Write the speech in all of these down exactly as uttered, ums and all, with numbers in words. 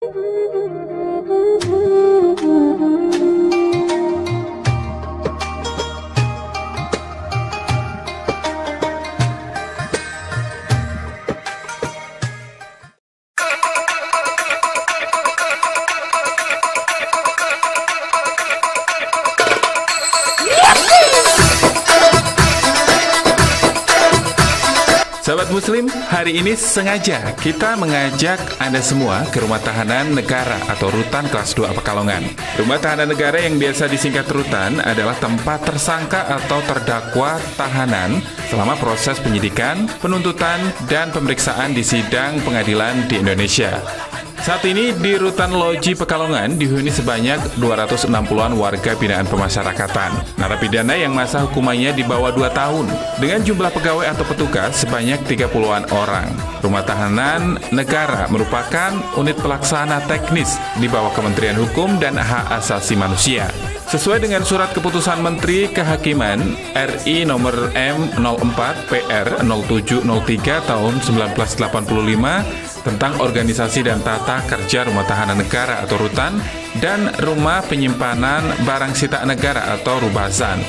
Sahabat Muslim, hari ini sengaja kita mengajak Anda semua ke Rumah Tahanan Negara atau Rutan Kelas dua Pekalongan. Rumah Tahanan Negara yang biasa disingkat Rutan adalah tempat tersangka atau terdakwa tahanan selama proses penyidikan, penuntutan, dan pemeriksaan di sidang pengadilan di Indonesia. Saat ini di Rutan Loji Pekalongan dihuni sebanyak dua ratus enam puluhan warga binaan pemasyarakatan. Narapidana yang masa hukumannya di bawah dua tahun dengan jumlah pegawai atau petugas sebanyak tiga puluhan orang. Rumah Tahanan Negara merupakan unit pelaksana teknis di bawah Kementerian Hukum dan Hak Asasi Manusia. Sesuai dengan surat keputusan Menteri Kehakiman R I nomor M nol empat P R nol tujuh nol tiga tahun seribu sembilan ratus delapan puluh lima tentang organisasi dan tata kerja Rumah Tahanan Negara atau Rutan dan Rumah Penyimpanan Barang Sita Negara atau Rubasan.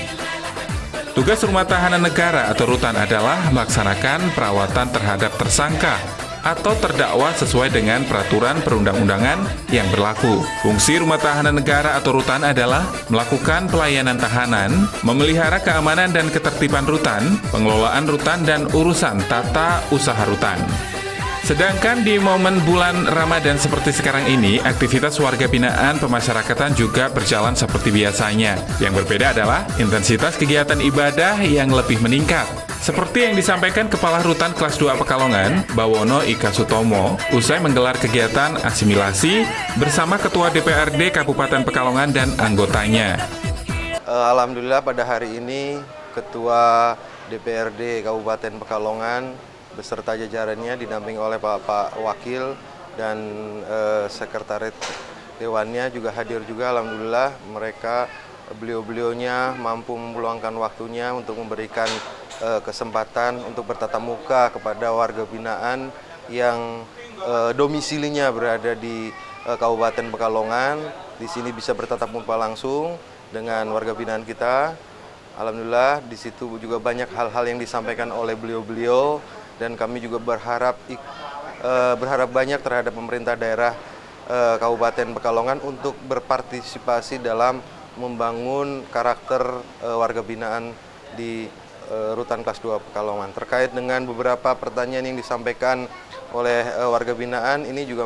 Tugas Rumah Tahanan Negara atau Rutan adalah melaksanakan perawatan terhadap tersangka atau terdakwa sesuai dengan peraturan perundang-undangan yang berlaku. Fungsi Rumah Tahanan Negara atau Rutan adalah melakukan pelayanan tahanan, memelihara keamanan dan ketertiban rutan, pengelolaan rutan, dan urusan tata usaha rutan. Sedangkan di momen bulan Ramadan seperti sekarang ini, aktivitas warga binaan pemasyarakatan juga berjalan seperti biasanya. Yang berbeda adalah intensitas kegiatan ibadah yang lebih meningkat. Seperti yang disampaikan Kepala Rutan Kelas dua Pekalongan, Bawono Ika Sutomo, usai menggelar kegiatan asimilasi bersama Ketua D P R D Kabupaten Pekalongan dan anggotanya. Alhamdulillah pada hari ini Ketua D P R D Kabupaten Pekalongan beserta jajarannya didampingi oleh Pak, Pak Wakil dan eh, Sekretariat Dewannya juga hadir juga. Alhamdulillah mereka beliau-beliaunya mampu meluangkan waktunya untuk memberikan eh, kesempatan untuk bertatap muka kepada warga binaan yang eh, domisilinya berada di eh, Kabupaten Pekalongan. Di sini bisa bertatap muka langsung dengan warga binaan kita. Alhamdulillah di situ juga banyak hal-hal yang disampaikan oleh beliau-beliau. Dan kami juga berharap uh, berharap banyak terhadap pemerintah daerah uh, Kabupaten Pekalongan untuk berpartisipasi dalam membangun karakter uh, warga binaan di uh, Rutan Kelas dua Pekalongan. Terkait dengan beberapa pertanyaan yang disampaikan oleh uh, warga binaan, ini juga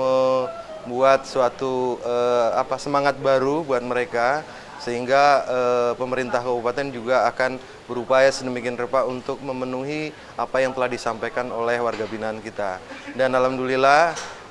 membuat suatu uh, apa semangat baru buat mereka, sehingga eh, pemerintah kabupaten juga akan berupaya sedemikian rupa untuk memenuhi apa yang telah disampaikan oleh warga binaan kita. Dan alhamdulillah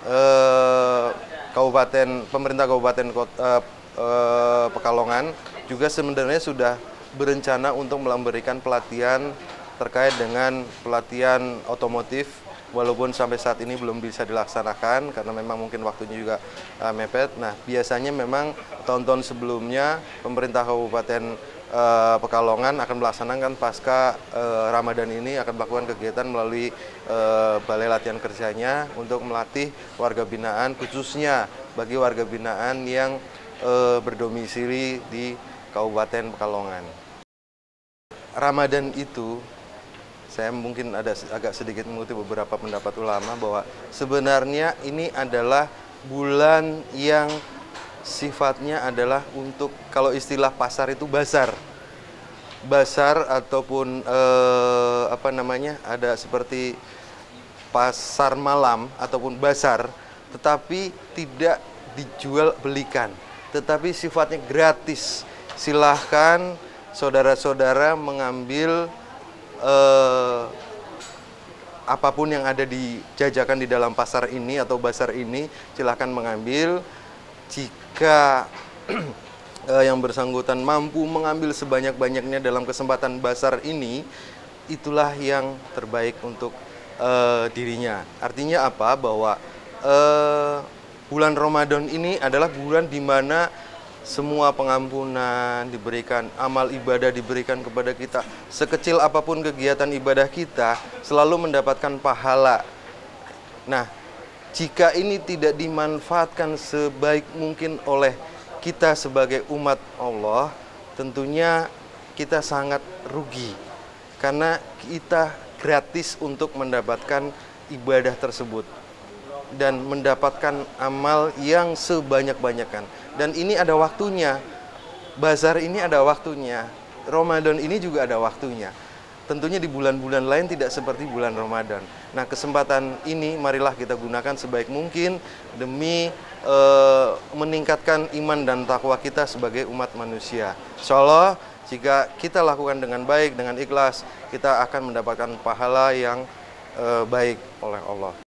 eh, kabupaten pemerintah kabupaten kota, eh, Pekalongan juga sebenarnya sudah berencana untuk memberikan pelatihan terkait dengan pelatihan otomotif. Walaupun sampai saat ini belum bisa dilaksanakan karena memang mungkin waktunya juga uh, mepet. Nah, biasanya memang tahun-tahun sebelumnya pemerintah Kabupaten uh, Pekalongan akan melaksanakan pasca uh, Ramadan ini akan melakukan kegiatan melalui uh, balai latihan kerjanya untuk melatih warga binaan, khususnya bagi warga binaan yang uh, berdomisili di Kabupaten Pekalongan. Ramadan itu saya mungkin ada agak sedikit mengutip beberapa pendapat ulama bahwa sebenarnya ini adalah bulan yang sifatnya adalah untuk, kalau istilah pasar itu bazar. Bazar ataupun eh, apa namanya, ada seperti pasar malam ataupun bazar, tetapi tidak dijual belikan, tetapi sifatnya gratis. Silahkan saudara-saudara mengambil Eh, apapun yang ada dijajakan di dalam pasar ini atau bazar ini, silahkan mengambil. Jika eh, yang bersangkutan mampu mengambil sebanyak-banyaknya dalam kesempatan bazar ini, itulah yang terbaik untuk eh, dirinya. Artinya apa? Bahwa eh, bulan Ramadan ini adalah bulan di mana semua pengampunan diberikan, amal ibadah diberikan kepada kita. Sekecil apapun kegiatan ibadah kita, selalu mendapatkan pahala. Nah, jika ini tidak dimanfaatkan sebaik mungkin oleh kita sebagai umat Allah, tentunya kita sangat rugi. Karena kita gratis untuk mendapatkan ibadah tersebut dan mendapatkan amal yang sebanyak-banyakan. Dan ini ada waktunya. Bazar ini ada waktunya. Ramadan ini juga ada waktunya. Tentunya di bulan-bulan lain tidak seperti bulan Ramadan. Nah, kesempatan ini marilah kita gunakan sebaik mungkin demi e, meningkatkan iman dan takwa kita sebagai umat manusia. Insya Allah, jika kita lakukan dengan baik, dengan ikhlas, kita akan mendapatkan pahala yang e, baik oleh Allah.